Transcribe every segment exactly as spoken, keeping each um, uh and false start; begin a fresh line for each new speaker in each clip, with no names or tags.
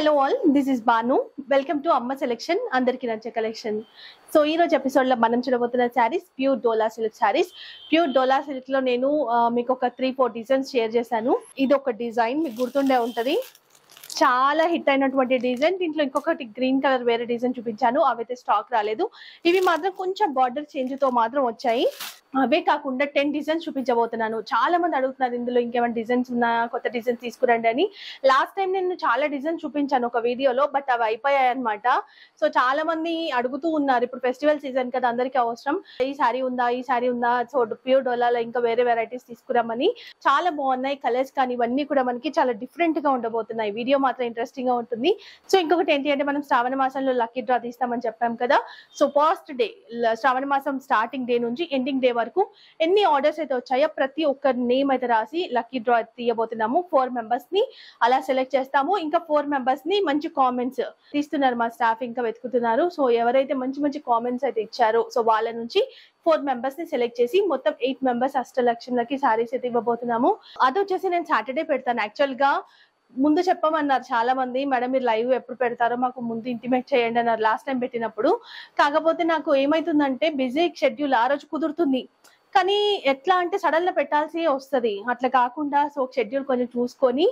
Hello all, this is Banu. Welcome to Amma selection, అందరికి నచ్చే collection. So ఈ రోజు ఎపిసోడ్ లో మనం చూడబోతున్న sarees pure dola silk sarees. Pure dola silk లో నేను మీకు ఒక త్రీ ఫోర్ డిజైన్స్ షేర్ చేశాను. ఇది ఒక డిజైన్ మీకు గుర్తుండే ఉంటది, చాలా హిట్ అయినటువంటి డిజైన్. దీంట్లో ఇంకొకటి గ్రీన్ కలర్ వేరే డిజైన్ చూపించాను, అవైతే స్టాక్ రాలేదు. ఇవి మాత్రం కొంచెం బార్డర్ చేంజ్ తో మాత్రం వచ్చాయి. అవే కాకుండా టెన్ డిజైన్స్ చూపించబోతున్నాను. చాలా మంది అడుగుతున్నారు ఇందులో ఇంకేమైనా డిజైన్స్ ఉన్నా, కొత్త డిజైన్స్ తీసుకురండి అని. లాస్ట్ టైం నేను చాలా డిజైన్స్ చూపించాను ఒక వీడియోలో, బట్ అవి అయిపోయాయి అనమాట. సో చాలా మంది అడుగుతూ ఉన్నారు, ఇప్పుడు ఫెస్టివల్ సీజన్ కదా, అందరికీ అవసరం, ఈ సారీ ఉందా ఈ సారీ ఉందా, సో ప్యూర్ డోలాలో ఇంకా వేరే వెరైటీస్ తీసుకురామని. చాలా బాగున్నాయి కలర్స్, కానీ ఇవన్నీ కూడా మనకి చాలా డిఫరెంట్ గా ఉండబోతున్నాయి. వీడియో మాత్రం ఇంట్రెస్టింగ్ గా ఉంటుంది. సో ఇంకొకటి ఏంటి అంటే, మనం శ్రావణ మాసంలో లక్కీ డ్రా తీస్తామని చెప్పాం కదా. సో ఫస్ట్ డే, శ్రావణ మాసం స్టార్టింగ్ డే నుంచి ఎండింగ్ డే వరకు ఎన్ని ఆర్డర్స్ అయితే వచ్చాయో ప్రతి ఒక్క నేమ్ అయితే రాసి లక్కీ డ్రా తీయబోతున్నాము. ఫోర్ మెంబర్స్ ని అలా సెలెక్ట్ చేస్తాము. ఇంకా ఫోర్ మెంబర్స్ ని మంచి కామెంట్స్ తీస్తున్నారు మా స్టాఫ్, ఇంకా వెతుకుతున్నారు. సో ఎవరైతే మంచి మంచి కామెంట్స్ అయితే ఇచ్చారో సో వాళ్ళ నుంచి ఫోర్ మెంబర్స్ ని సెలెక్ట్ చేసి మొత్తం ఎయిట్ మెంబర్స్ అష్టలక్ష్మిలకి సారీస్ అయితే ఇవ్వబోతున్నాము. అది వచ్చేసి నేను సాటర్డే పెడతాను. యాక్చువల్ గా ముందు చెప్పమన్నారు చాలా మంది, మేడం మీరు లైవ్ ఎప్పుడు పెడతారో మాకు ముందు ఇంటిమేట్ చేయండి అన్నారు లాస్ట్ టైం పెట్టినప్పుడు. కాకపోతే నాకు ఏమైతుందంటే బిజీ షెడ్యూల్, ఆ రోజు కుదురుతుంది కానీ ఎట్లా అంటే సడన్ గా పెట్టాల్సి వస్తుంది. అట్లా కాకుండా సో షెడ్యూల్ కొంచెం చూసుకొని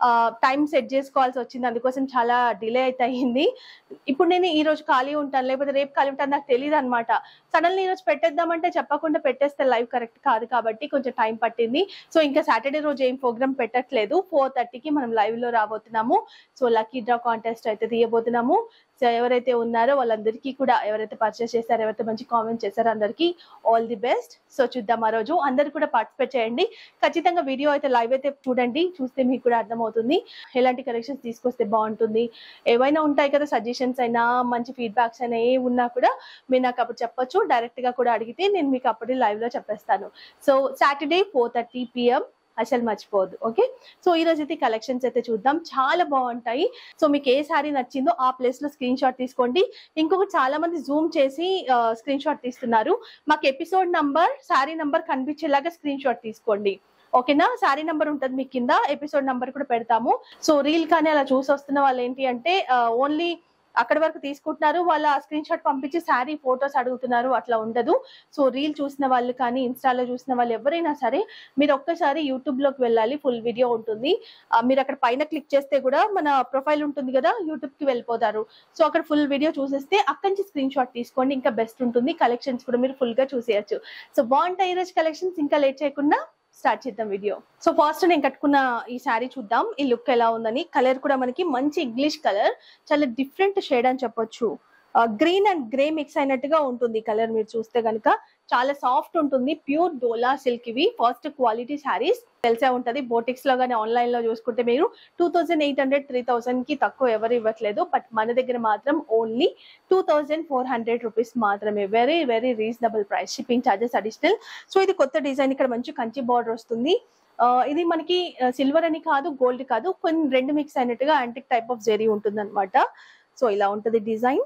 టైం సెట్ చేసుకోవాల్సి వచ్చింది, అందుకోసం చాలా డిలే అయితే అయ్యింది. ఇప్పుడు నేను ఈ రోజు ఖాళీ ఉంటాను లేకపోతే రేపు ఖాళీ ఉంటాను నాకు తెలియదు అనమాట. సడన్లీ ఈ రోజు పెట్టేద్దామంటే చెప్పకుండా పెట్టేస్తే లైవ్ కరెక్ట్ కాదు, కాబట్టి కొంచెం టైం పట్టింది. సో ఇంకా సాటర్డే రోజు ఏం ప్రోగ్రామ్ పెట్టట్లేదు, ఫోర్ థర్టీకి మనం లైవ్ లో రాబోతున్నాము. సో లక్కీ డ్రా కాంటెస్ట్ అయితే తీయబోతున్నాము. సో ఎవరైతే ఉన్నారో వాళ్ళందరికీ కూడా, ఎవరైతే పర్చేస్ చేశారో, ఎవరైతే మంచి కామెంట్ చేశారో అందరికీ ఆల్ ది బెస్ట్. సో చూద్దాం ఆ రోజు, అందరు కూడా పార్టిసిపేట్ చేయండి. ఖచ్చితంగా వీడియో అయితే లైవ్ అయితే చూడండి, చూస్తే మీకు కూడా అర్థమవుతుంది ఎలాంటి కలెక్షన్స్ తీసుకొస్తే బాగుంటుంది. ఏవైనా ఉంటాయి కదా సజెషన్స్ అయినా, మంచి ఫీడ్బ్యాక్స్ అయినా, ఏ ఉన్నా కూడా మీరు నాకు అప్పుడు చెప్పొచ్చు. డైరెక్ట్ గా కూడా అడిగితే నేను మీకు అప్పుడు లైవ్ లో చెప్పేస్తాను. So Saturday four thirty PM అసలు మర్చిపోవద్దు. ఓకే, సో ఈ రోజు అయితే కలెక్షన్స్ అయితే చూద్దాం, చాలా బాగుంటాయి. సో మీకు ఏ సారీ నచ్చిందో ఆ ప్లేస్ లో స్క్రీన్ షాట్ తీసుకోండి. ఇంకొకటి, చాలా మంది జూమ్ చేసి స్క్రీన్ షాట్ తీస్తున్నారు. మాకు ఎపిసోడ్ నంబర్, సారీ నంబర్ కనిపించేలాగా స్క్రీన్ షాట్ తీసుకోండి. ఓకేనా, సారీ నంబర్ ఉంటుంది మీకు కింద, ఎపిసోడ్ నంబర్ కూడా పెడతాము. సో రీల్ కానీ అలా చూసి వస్తున్న వాళ్ళు ఏంటి అంటే ఓన్లీ అక్కడి వరకు తీసుకుంటున్నారు, వాళ్ళ స్క్రీన్ షాట్ పంపించి శారీ ఫొటోస్ అడుగుతున్నారు, అట్లా ఉండదు. సో రీల్ చూసిన వాళ్ళు కానీ ఇన్స్టాలో చూసిన వాళ్ళు ఎవరైనా సరే మీరు ఒక్కసారి యూట్యూబ్ లోకి వెళ్ళాలి, ఫుల్ వీడియో ఉంటుంది. మీరు అక్కడ పైన క్లిక్ చేస్తే కూడా మన ప్రొఫైల్ ఉంటుంది కదా, యూట్యూబ్ కి వెళ్ళిపోతారు. సో అక్కడ ఫుల్ వీడియో చూసేస్తే అక్కడి నుంచి స్క్రీన్ షాట్ తీసుకోండి, ఇంకా బెస్ట్ ఉంటుంది. కలెక్షన్స్ కూడా మీరు ఫుల్ గా చూసేయచ్చు. సో బాగుంటాయి ఈరోజు కలెక్షన్స్. ఇంకా లేట్ చేయకుండా స్టార్ట్ చేద్దాం వీడియో. సో ఫస్ట్ నేను కట్టుకున్న ఈ శారీ చూద్దాం, ఈ లుక్ ఎలా ఉందని. కలర్ కూడా మనకి మంచి ఇంగ్లీష్ కలర్, చాలా డిఫరెంట్ షేడ్ అని చెప్పొచ్చు. గ్రీన్ అండ్ గ్రే మిక్స్ అయినట్టుగా ఉంటుంది కలర్. మీరు చూస్తే కనుక చాలా సాఫ్ట్ ఉంటుంది. ప్యూర్ డోలా సిల్క్, ఇవి ఫస్ట్ క్వాలిటీ శారీస్, తెలిసే ఉంటది. బోటిక్స్ లో కానీ ఆన్లైన్ లో చూసుకుంటే మీరు two thousand eight hundred three thousand కి తక్కువ ఎవరు ఇవ్వట్లేదు, బట్ మన దగ్గర మాత్రం only two thousand four hundred rupees మాత్రమే. Very very reasonable price, shipping charges additional. So ఇది కొత్త డిజైన్, ఇక్కడ మంచి కంచి బార్డర్ వస్తుంది. ఇది మనకి సిల్వర్ అని కాదు, గోల్డ్ కాదు, కొన్ని రెండు మిక్స్ అయినట్టుగా యాంటిక్ టైప్ ఆఫ్ జెరీ ఉంటుంది అనమాట. సో ఇలా ఉంటుంది డిజైన్.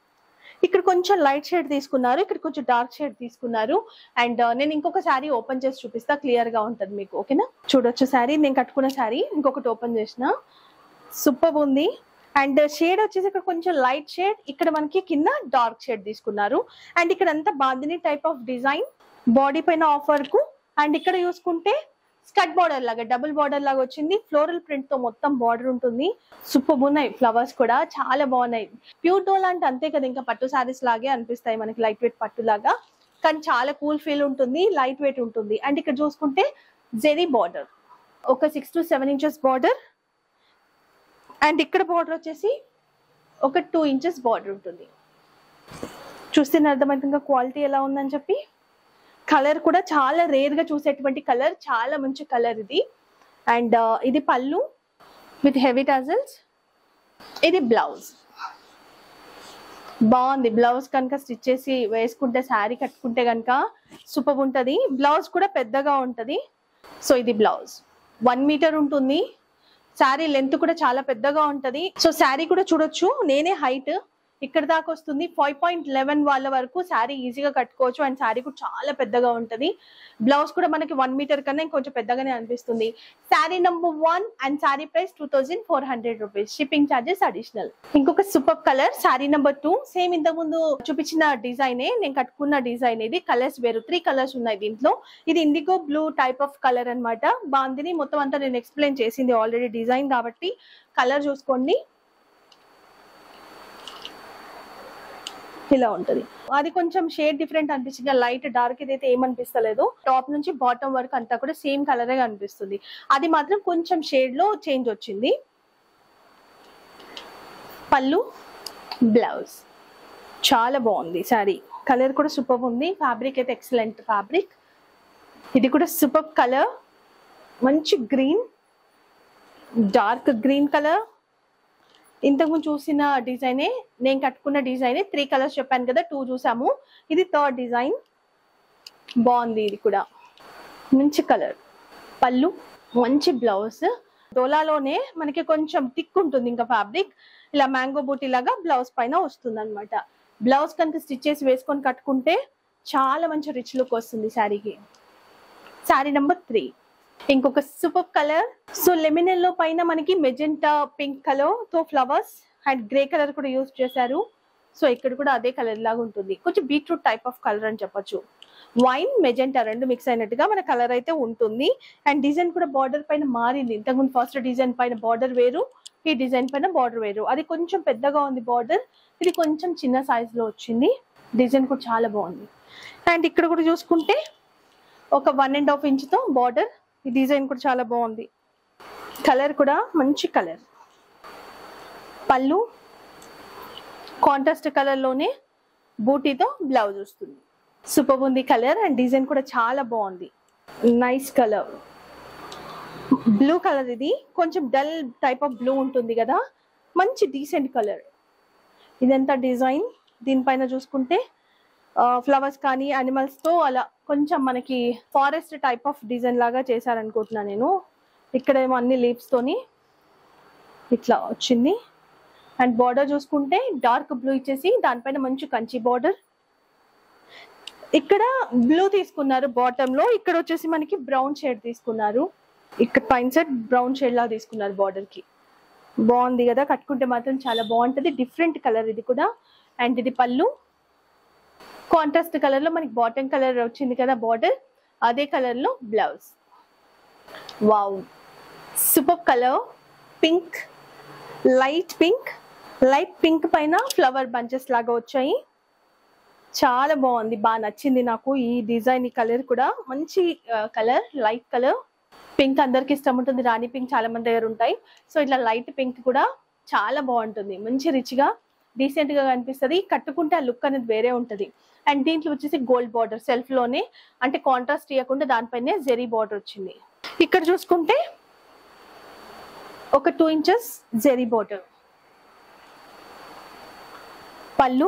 ఇక్కడ కొంచెం లైట్ షేడ్ తీసుకున్నారు, ఇక్కడ కొంచెం డార్క్ షేడ్ తీసుకున్నారు. అండ్ నేను ఇంకొక శారీ ఓపెన్ చేసి చూపిస్తా, క్లియర్ గా ఉంటుంది మీకు. ఓకేనా, చూడొచ్చు శారీ, నేను కట్టుకున్న శారీ ఇంకొకటి ఓపెన్ చేసిన, సూపర్ ఉంది. అండ్ షేడ్ వచ్చేసి ఇక్కడ కొంచెం లైట్ షేడ్, ఇక్కడ మనకి కింద డార్క్ షేడ్ తీసుకున్నారు. అండ్ ఇక్కడ అంతా bandhani type of design, body పైన ఆఫ్ వర్క్. అండ్ ఇక్కడ చూసుకుంటే స్కట్ బార్డర్ లాగా, డబుల్ బార్డర్ లాగా వచ్చింది. ఫ్లోరల్ ప్రింట్ తో మొత్తం బార్డర్ ఉంటుంది. సూపర్ ఉన్నాయి, ఫ్లవర్స్ కూడా చాలా బాగున్నాయి. ప్యూర్ డోలా అంటే అంతే కదా, ఇంకా పట్టు శారీస్ లాగే అనిపిస్తాయి మనకి, లైట్ వెయిట్ పట్టు లాగా, కానీ చాలా కూల్ ఫీల్ ఉంటుంది, లైట్ వెయిట్ ఉంటుంది. అండ్ ఇక్కడ చూసుకుంటే జెరీ బార్డర్, ఒక six to seven inches border. And ఇక్కడ బార్డర్ వచ్చేసి ఒక టూ ఇంచెస్ బార్డర్ ఉంటుంది. చూస్తే అర్థమవుతుంది క్వాలిటీ ఎలా ఉందని చెప్పి. కలర్ కూడా చాలా రేర్ గా చూసేటువంటి కలర్, చాలా మంచి కలర్ ఇది. అండ్ ఇది పళ్ళు విత్ హెవీ టజల్స్. ఇది బ్లౌజ్, బాగుంది. బ్లౌజ్ కనుక స్టిచ్ చేసి వేసుకుంటే, శారీ కట్టుకుంటే కనుక సూపర్ ఉంటుంది. బ్లౌజ్ కూడా పెద్దగా ఉంటుంది. సో ఇది బ్లౌజ్, వన్ మీటర్ ఉంటుంది. శారీ లెంత్ కూడా చాలా పెద్దగా ఉంటది. సో శారీ కూడా చూడొచ్చు, నేనే హైట్, ఇక్కడ దాకా వస్తుంది. ఫైవ్ పాయింట్ లెవెన్ వాళ్ళ వరకు శారీ ఈజీగా కట్టుకోవచ్చు. అండ్ శారీ కూడా చాలా పెద్దగా ఉంటది. బ్లౌజ్ కూడా మనకి వన్ మీటర్ కన్నా ఇంకొంచెం పెద్దగానే అనిపిస్తుంది. Saree number one and saree price two thousand four hundred rupees, shipping charges additional. ఇంకొక super colour saree number two. Same ఇంతకు ముందు చూపించిన డిజైనే, నేను కట్టుకున్న డిజైన్. ఇది కలర్స్ వేరు, త్రీ కలర్స్ ఉన్నాయి దీంట్లో. ఇది indigo blue type of colour అనమాట. బాందిని మొత్తం అంతా నేను ఎక్స్ప్లెయిన్ చేసింది ఆల్రెడీ డిజైన్ కాబట్టి కలర్ చూసుకోండి. ఇలా ఉంటది. అది కొంచెం షేడ్ డిఫరెంట్ అనిపించింది, లైట్ డార్క్ ఇదైతే ఏమనిపిస్తలేదు. టాప్ నుంచి బాటమ్ వరకు అంతా కూడా సేమ్ కలరే కనిపిస్తుంది. అది మాత్రం కొంచెం షేడ్ లో చేంజ్ వచ్చింది. పళ్ళు, బ్లౌజ్ చాలా బాగుంది. సారీ కలర్ కూడా సూపర్ ఉంది. ఫ్యాబ్రిక్ అయితే ఎక్సలెంట్ ఫ్యాబ్రిక్. ఇది కూడా సూపర్ కలర్, మంచి గ్రీన్, డార్క్ గ్రీన్ కలర్. ఇంతకుముందు చూసిన డిజైనే, నేను కట్టుకున్న డిజైనే. త్రీ కలర్స్ చెప్పాను కదా, టూ చూసాము. ఇది థర్డ్ డిజైన్, బాగుంది. ఇది కూడా మంచి కలర్. పళ్ళు, మంచి బ్లౌజ్. డోలాలోనే మనకి కొంచెం థిక్ ఉంటుంది ఇంకా ఫ్యాబ్రిక్. ఇలా మ్యాంగో బూటీ లాగా బ్లౌజ్ పైన వస్తుంది అనమాట. బ్లౌజ్ కనుక స్టిచ్ చేసి వేసుకొని కట్టుకుంటే చాలా మంచి రిచ్ లుక్ వస్తుంది శారీకి. Saree number three. ఇంకొక సూపర్ కలర్. సో లెమినెల్లో పైన మనకి మెజెంటా పింక్ కలర్ తో ఫ్లవర్స్ అండ్ గ్రే కలర్ కూడా యూజ్ చేశారు. సో ఇక్కడ కూడా అదే కలర్ లాగా ఉంటుంది. కొంచెం బీట్రూట్ టైప్ ఆఫ్ కలర్ అని చెప్పొచ్చు. వైన్, మెజెంటా రెండు మిక్స్ అయినట్టుగా మన కలర్ అయితే ఉంటుంది. అండ్ డిజైన్ కూడా బార్డర్ పైన మారింది. ఇంతకుముందు ఫస్ట్ డిజైన్ పైన బార్డర్ వేరు, ఈ డిజైన్ పైన బార్డర్ వేరు. అది కొంచెం పెద్దగా ఉంది బార్డర్, ఇది కొంచెం చిన్న సైజ్ లో వచ్చింది. డిజైన్ కూడా చాలా బాగుంది. అండ్ ఇక్కడ కూడా చూసుకుంటే ఒక వన్ అండ్ హాఫ్ ఇంచ్ తో బార్డర్. ఈ డిజైన్ కూడా చాలా బాగుంది. కలర్ కూడా మంచి కలర్. పళ్ళు కాంట్రాస్ట్ కలర్ లోనే బూటీతో బ్లౌజ్ వస్తుంది. సూపర్ ఉంది కలర్. అండ్ డిజైన్ కూడా చాలా బాగుంది. Nice colour, blue colour. ఇది కొంచెం డల్ టైప్ ఆఫ్ బ్లూ ఉంటుంది కదా, మంచి డీసెంట్ కలర్. ఇదంతా డిజైన్. దీనిపైన చూసుకుంటే ఫ్లవర్స్ కానీ అనిమల్స్ తో అలా కొంచెం మనకి ఫారెస్ట్ టైప్ ఆఫ్ డిజైన్ లాగా చేశారనుకుంటున్నా నేను. ఇక్కడ ఏమో అన్ని లీవ్స్ తోని ఇట్లా వచ్చింది. అండ్ బార్డర్ చూసుకుంటే డార్క్ బ్లూ ఇచ్చేసి దానిపైన మంచి కంచి బార్డర్. ఇక్కడ బ్లూ తీసుకున్నారు బాటమ్ లో, ఇక్కడ వచ్చేసి మనకి బ్రౌన్ షేడ్ తీసుకున్నారు. ఇక్కడ పైన సైడ్ బ్రౌన్ షేడ్ లాగా తీసుకున్నారు బార్డర్ కి. బాగుంది కదా, కట్టుకుంటే మాత్రం చాలా బాగుంటది. డిఫరెంట్ కలర్ ఇది కూడా. అండ్ ఇది పళ్ళు కాంట్రాస్ట్ కలర్ లో మనకి బాటమ్ కలర్ వచ్చింది కదా బార్డర్, అదే కలర్ లో blouse. Wow, super colour. Pink, light pink. Light pink పైన ఫ్లవర్ బంచెస్ లాగా వచ్చాయి. చాలా బాగుంది, బాగా నచ్చింది నాకు ఈ డిజైన్. ఈ కలర్ కూడా మంచి కలర్, లైట్ కలర్. పింక్ అందరికి ఇష్టం ఉంటుంది, రాణి పింక్ చాలా మంది దగ్గర ఉంటాయి. సో ఇట్లా లైట్ పింక్ కూడా చాలా బాగుంటుంది. మంచి రిచ్ గా డీసెంట్ గా కనిపిస్తుంది. కట్టుకుంటే ఆ లుక్ అనేది వేరే ఉంటది. అండ్ దీంట్లో వచ్చేసి గోల్డ్ బార్డర్ సెల్ఫ్ లోనే, అంటే కాంట్రాస్ట్ ఇవ్వకుండా దానిపైనే జెరీ బార్డర్ వచ్చింది. ఇక్కడ చూసుకుంటే ఒక టూ ఇంచెస్ జెరీ బార్డర్. పళ్ళు,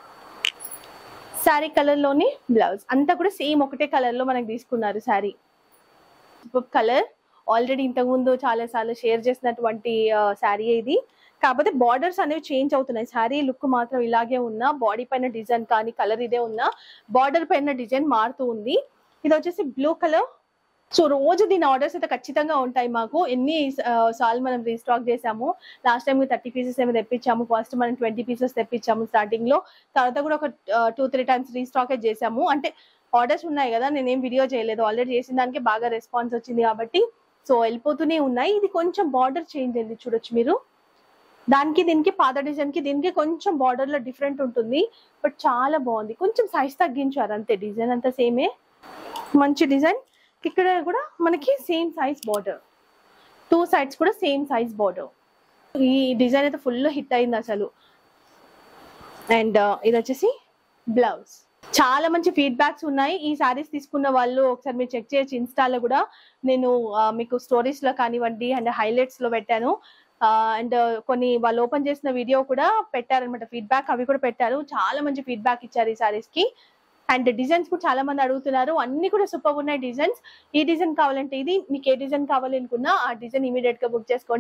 శారీ కలర్ లోని బ్లౌజ్. అంతా కూడా సేమ్ ఒకటే కలర్ లో మనకి తీసుకున్నారు శారీ. కలర్ ఆల్రెడీ ఇంతకు ముందు చాలా సార్లు షేర్ చేసినటువంటి శారీ ఇది. కాకపోతే బార్డర్స్ అనేవి చేంజ్ అవుతున్నాయి. శారీ లుక్ మాత్రం ఇలాగే ఉన్నా, బాడీ పైన డిజైన్ కానీ కలర్ ఇదే ఉన్నా, బార్డర్ పైన డిజైన్ మారుతూ ఉంది. ఇది వచ్చేసి బ్లూ కలర్. సో రోజు దీని ఆర్డర్స్ అయితే ఖచ్చితంగా ఉంటాయి మాకు. ఎన్ని సార్లు మనం రీస్టాక్ చేసాము. లాస్ట్ టైం థర్టీ పీసెస్ ఏమో తెప్పించాము, ఫస్ట్ మనం ట్వంటీ పీసెస్ తెప్పించాము స్టార్టింగ్ లో. తర్వాత కూడా ఒక టూ త్రీ టైమ్స్ రీస్టాక్ చేసాము. అంటే ఆర్డర్స్ ఉన్నాయి కదా, నేనేం వీడియో చేయలేదు, ఆల్రెడీ చేసిన దానికి బాగా రెస్పాన్స్ వచ్చింది కాబట్టి సో వెళ్ళిపోతూనే ఉన్నాయి. ఇది కొంచెం బార్డర్ చేంజ్ అయింది చూడొచ్చు మీరు. దానికి దీనికి పాత డిజైన్ కి దీనికి కొంచెం బార్డర్ లో డిఫరెంట్ ఉంటుంది, బట్ చాలా బాగుంది. కొంచెం సైజ్ తగ్గించారు అంతే, డిజైన్ అంతా సేమే, మంచి డిజైన్. ఇక్కడ కూడా మనకి same size border, two sides కూడా సేమ్ సైజ్ బార్డర్. ఈ డిజైన్ అయితే ఫుల్ హిట్ అయింది అసలు. అండ్ ఇది వచ్చేసి బ్లౌజ్. చాలా మంచి ఫీడ్బ్యాక్స్ ఉన్నాయి. ఈ శారీస్ తీసుకున్న వాళ్ళు ఒకసారి మీరు చెక్ చేయొచ్చు. ఇన్స్టాలో కూడా నేను మీకు స్టోరీస్ లో కానివ్వండి అండ్ హైలైట్స్ లో పెట్టాను. అండ్ కొన్ని వాళ్ళు ఓపెన్ చేసిన వీడియో కూడా పెట్టారనమాట, ఫీడ్బ్యాక్ అవి కూడా పెట్టారు. చాలా మంచి ఫీడ్బ్యాక్ ఇచ్చారు ఈ శారీస్ కి. అండ్ డిజైన్స్ కూడా చాలా మంది అడుగుతున్నారు, అన్ని కూడా సూపర్ ఉన్నాయి డిజైన్స్. ఈ డిజైన్ కావాలంటే ఇది, మీకు ఏ డిజైన్ కావాలి అనుకున్నా ఆ డిజైన్ ఇమీడియట్ గా బుక్ చేసుకోండి.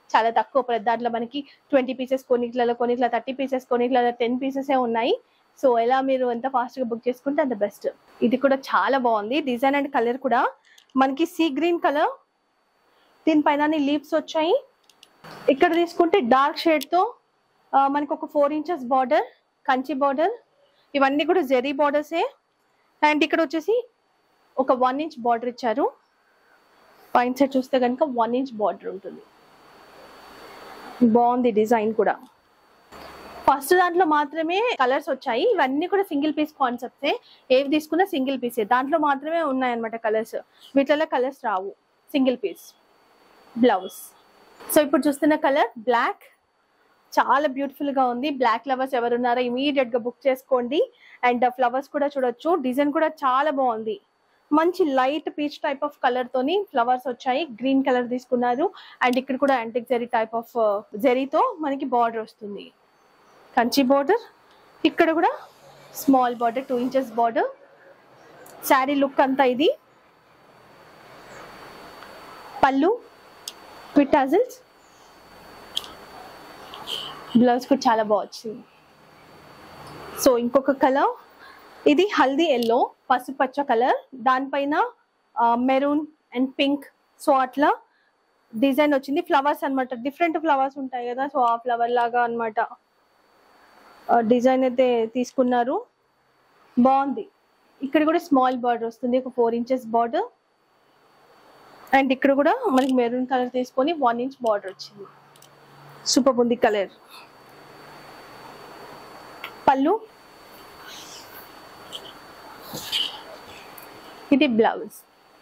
చాలా తక్కువ ప్రతి దాంట్లో మనకి ట్వంటీ పీసెస్ కొన్నిట్లలో కొన్నిట్ల థర్టీ పీసెస్ కొన్నిట్లలో టెన్ పీసెసే ఉన్నాయి. సో ఎలా మీరు ఎంత ఫాస్ట్గా బుక్ చేసుకుంటే అంత బెస్ట్. ఇది కూడా చాలా బాగుంది డిజైన్ అండ్ కలర్ కూడా మనకి సీ గ్రీన్ కలర్, దీనిపైన లీవ్స్ వచ్చాయి. ఇక్కడ తీసుకుంటే డార్క్ షేడ్తో మనకి ఒక four inches border, Kanchi border, ఇవన్నీ కూడా జెరీ బార్డర్సే. అండ్ ఇక్కడ వచ్చేసి ఒక వన్ ఇంచ్ బార్డర్ ఇచ్చారు. పైన సైడ్ చూస్తే కనుక వన్ ఇంచ్ బార్డర్ ఉంటుంది. బాగుంది డిజైన్ కూడా. ఫస్ట్ దాంట్లో మాత్రమే కలర్స్ వచ్చాయి. ఇవన్నీ కూడా సింగిల్ పీస్ కాన్సెప్ట్సే, ఏవి తీసుకున్నా సింగిల్ పీసే. దాంట్లో మాత్రమే ఉన్నాయన్నమాట కలర్స్, వీటిలో కలర్స్ రావు. Single piece blouse. సో ఇప్పుడు చూస్తున్న కలర్ బ్లాక్, చాలా బ్యూటిఫుల్ గా ఉంది. బ్లాక్ లవర్స్ ఎవరున్నారో ఇమీడియట్ గా బుక్ చేసుకోండి. అండ్ ఫ్లవర్స్ కూడా చూడొచ్చు, డిజైన్ కూడా చాలా బాగుంది. మంచి light peach type of colour తోని ఫ్లవర్స్ వచ్చాయి. గ్రీన్ కలర్ తీసుకున్నారు. అండ్ ఇక్కడ కూడా యాంటిక్ జెరీ టైప్ ఆఫ్ జెరీతో మనకి బార్డర్ వస్తుంది, కంచి బార్డర్. ఇక్కడ కూడా small border, two inches border. Saree look అంతా ఇది. పళ్ళు విత్ టాజిల్స్, బ్లౌజ్ కూడా చాలా బాగా వచ్చింది. సో ఇంకొక కలర్, ఇది హల్దీ ఎల్లో, పసుపచ్చ కలర్, దానిపైన మెరూన్ అండ్ పింక్. సో అట్లా డిజైన్ వచ్చింది. ఫ్లవర్స్ అనమాట, డిఫరెంట్ ఫ్లవర్స్ ఉంటాయి కదా, సో ఆ ఫ్లవర్ లాగా అనమాట డిజైన్ అయితే తీసుకున్నారు. బాగుంది. ఇక్కడ కూడా స్మాల్ బార్డర్ వస్తుంది, ఒక ఫోర్ ఇంచెస్ బార్డర్. అండ్ ఇక్కడ కూడా మనకి మెరూన్ కలర్ తీసుకొని వన్ ఇంచ్ బార్డర్ వచ్చింది. సూపర్ ఉంది కలర్. పళ్ళు, ఇది బ్లౌజ్.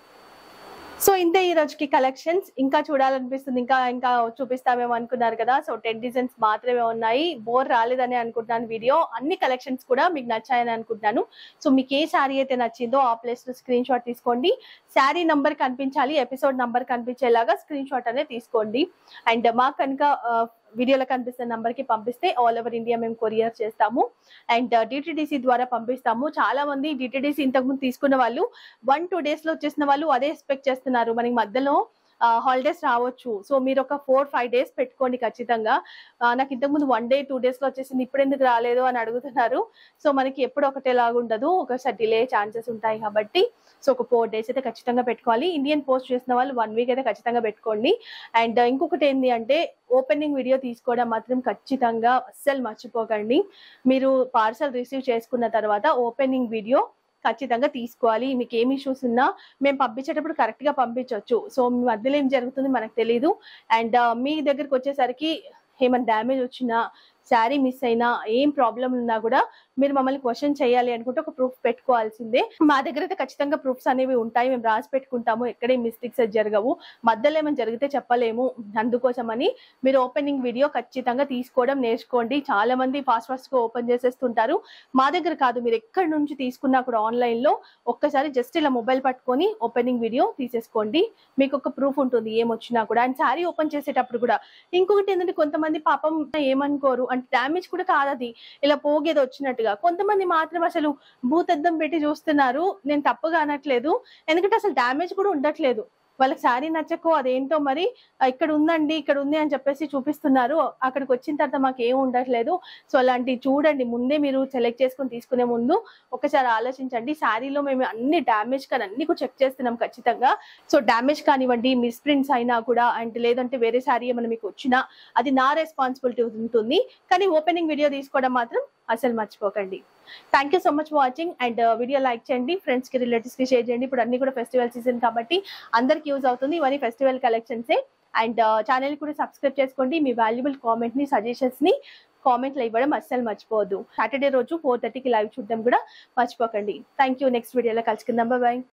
సో ఇంతే ఈ రోజుకి కలెక్షన్స్. ఇంకా చూడాలనిపిస్తుంది, ఇంకా ఇంకా చూపిస్తామేమో అనుకున్నారు కదా. సో టెన్ డిజైన్స్ మాత్రమే ఉన్నాయి. బోర్ రాలేదని అనుకుంటున్నాను. వీడియో అన్ని కలెక్షన్స్ కూడా మీకు నచ్చాయని అనుకుంటున్నాను. సో మీకు ఏ శారీ అయితే నచ్చిందో ఆ ప్లేస్ లో స్క్రీన్ షాట్ తీసుకోండి. శారీ నంబర్ కనిపించాలి, ఎపిసోడ్ నంబర్ కనిపించేలాగా స్క్రీన్ షాట్ అనేది తీసుకోండి. అండ్ మాకు కనుక వీడియోలో కనిపిస్తున్న నంబర్ కి పంపిస్తే ఆల్ ఓవర్ ఇండియా మేము కొరియర్ చేస్తాము. అండ్ డిటిడిసి ద్వారా పంపిస్తాము. చాలా మంది డిటిడిసి ఇంతకుముందు తీసుకున్న వాళ్ళు వన్ టూ డేస్ లో వచ్చేసిన వాళ్ళు అదే ఎక్స్పెక్ట్ చేస్తున్నారు. మనకి మధ్యలో హాలిడేస్ రావచ్చు. సో మీరు ఒక ఫోర్ ఫైవ్ డేస్ పెట్టుకోండి ఖచ్చితంగా. నాకు ఇంతకుముందు వన్ డే టూ డేస్ లో వచ్చేసింది, ఇప్పుడు ఎందుకు రాలేదు అని అడుగుతున్నారు. సో మనకి ఎప్పుడు ఒకటేలాగా ఉండదు, ఒకసారి డిలే ఛాన్సెస్ ఉంటాయి కాబట్టి సో ఒక ఫోర్ డేస్ అయితే ఖచ్చితంగా పెట్టుకోవాలి. ఇండియన్ పోస్ట్ చేసిన వాళ్ళు వన్ వీక్ అయితే ఖచ్చితంగా పెట్టుకోండి. అండ్ ఇంకొకటి ఏంటి అంటే ఓపెనింగ్ వీడియో తీసుకోవడం మాత్రం ఖచ్చితంగా అస్సలు మర్చిపోకండి. మీరు పార్సల్ రిసీవ్ చేసుకున్న తర్వాత ఓపెనింగ్ వీడియో ఖచ్చితంగా తీసుకోవాలి. మీకు ఏమి ఇష్యూస్ ఉన్నా మేము పంపించేటప్పుడు కరెక్ట్ గా పంపించవచ్చు. సో మీ మధ్యలో ఏం జరుగుతుంది మనకు తెలీదు. అండ్ మీ దగ్గరకు వచ్చేసరికి ఏమైనా డ్యామేజ్ వచ్చినా, శారీ మిస్ అయినా, ఏం ప్రాబ్లం ఉన్నా కూడా మీరు మమ్మల్ని క్వశ్చన్ చేయాలి అనుకుంటే ఒక ప్రూఫ్ పెట్టుకోవాల్సిందే. మా దగ్గర అయితే ఖచ్చితంగా ప్రూఫ్స్ అనేవి ఉంటాయి, మేము రాసి పెట్టుకుంటాము. ఎక్కడే మిస్టేక్స్ జరగవు. మధ్యలో ఏమైనా జరిగితే చెప్పలేము. అందుకోసమని మీరు ఓపెనింగ్ వీడియో ఖచ్చితంగా తీసుకోవడం నేర్చుకోండి. చాలా మంది ఫాస్ట్ ఫాస్ట్ గా ఓపెన్ చేసేస్తుంటారు. మా దగ్గర కాదు, మీరు ఎక్కడి నుంచి తీసుకున్నా కూడా ఆన్లైన్ లో ఒక్కసారి జస్ట్ ఇలా మొబైల్ పట్టుకొని ఓపెనింగ్ వీడియో తీసేసుకోండి. మీకు ఒక ప్రూఫ్ ఉంటుంది ఏమొచ్చినా కూడా. అండ్ శారీ ఓపెన్ చేసేటప్పుడు కూడా ఇంకొకటి ఏంటంటే కొంతమంది పాపం ఏమనుకోరు అంటే డ్యామేజ్ కూడా కాదు, అది ఇలా పోగేది వచ్చినట్టుగా. కొంతమంది మాత్రం అసలు భూతద్దం పెట్టి చూస్తున్నారు. నేను తప్పుగా అనట్లేదు, ఎందుకంటే అసలు డ్యామేజ్ కూడా ఉండట్లేదు. వాళ్ళకి శారీ నచ్చకో అదేంటో మరి ఇక్కడ ఉందండి ఇక్కడ ఉంది అని చెప్పేసి చూపిస్తున్నారు. అక్కడికి వచ్చిన తర్వాత మాకు ఏం ఉండట్లేదు. సో అలాంటివి చూడండి. ముందే మీరు సెలెక్ట్ చేసుకుని తీసుకునే ముందు ఒకసారి ఆలోచించండి. శారీలో మేము అన్ని డ్యామేజ్ కానీ అన్ని కూడా చెక్ చేస్తున్నాం ఖచ్చితంగా. సో డ్యామేజ్ కానివ్వండి, మిస్ ప్రింట్స్ అయినా కూడా, అంటే లేదంటే వేరే శారీ ఏమైనా మీకు వచ్చినా అది నా రెస్పాన్సిబిలిటీ ఉంటుంది. కానీ ఓపెనింగ్ వీడియో తీసుకోవడం మాత్రం అసలు మర్చిపోకండి. Thank you so much for watching. And video like చేయండి, ఫ్రెండ్స్ కి రిలేటివ్స్ కి షేర్ చేయండి. ఇప్పుడు అన్ని కూడా ఫెస్టివల్ సీజన్ కాబట్టి అందరికి యూజ్ అవుతుంది. ఇవన్నీ ఫెస్టివల్ కలెక్షన్సే. అండ్ ఛానల్ కూడా సబ్స్క్రైబ్ చేసుకోండి. మీ వాల్యుబుల్ కామెంట్ ని, సజెషన్స్ ని కామెంట్లో ఇవ్వడం అస్సలు మర్చిపోవద్దు. సాటర్డే రోజు ఫోర్ థర్టీకి లైవ్ చూడడం కూడా మర్చిపోకండి. Thank you. నెక్స్ట్ వీడియోలో కలుసుకుందాం. బాయ్.